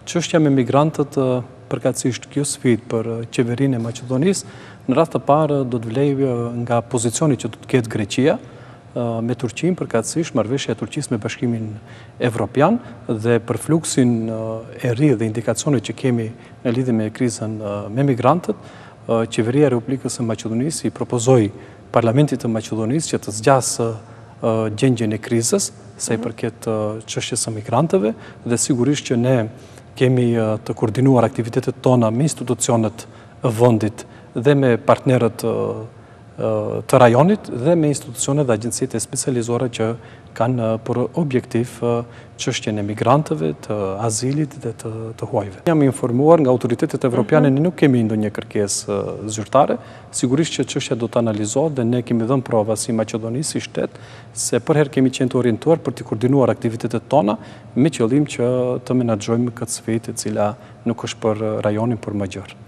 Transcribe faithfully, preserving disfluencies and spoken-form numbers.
Çështja me migrantët, përkatësisht kjo sfidë për qeverinë e Maqedonisë, në rast të parë do të vlejë nga pozicioni që do të ketë Greqia me Turqinë, përkatësisht marrëveshja e Turqisë me Bashkimin Evropian dhe për fluksin e ri dhe indikacionet që kemi në lidhje me krizën me migrantët, Qeveria e Republikës së Maqedonisë i propozoi Parlamentit të Maqedonisë që të zgjasë gjendjen e krizës sa i përket çështjes së migrantëve dhe sigurisht që ne kemi të koordinuar aktivitetet tona me institucionet e vendit dhe me partnerët të rajonit dhe me institucionet dhe agjencitë e specializuara që kanë për objektiv çështjen e migrantëve, të azilit dhe të, të huajve. Jam informuar nga autoritetet evropiane, ne nuk kemi ndonjë kërkesë zyrtare, sigurisht që çështja do të analizohet dhe ne kemi dhënë prova si Maqedoni, si shtet, se për herë kemi qenë të orientuar për të koordinuar aktivitetet tona me qëllim që të menaxhojmë këtë sfidë e cila nuk është për rajonin, por më gjerë.